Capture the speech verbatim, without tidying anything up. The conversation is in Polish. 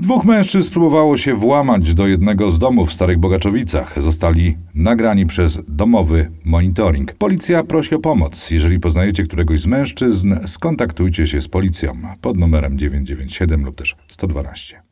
Dwóch mężczyzn próbowało się włamać do jednego z domów w Starych Bogaczowicach. Zostali nagrani przez domowy monitoring. Policja prosi o pomoc. Jeżeli poznajecie któregoś z mężczyzn, skontaktujcie się z policją pod numerem dziewięć dziewięć siedem lub też sto dwanaście.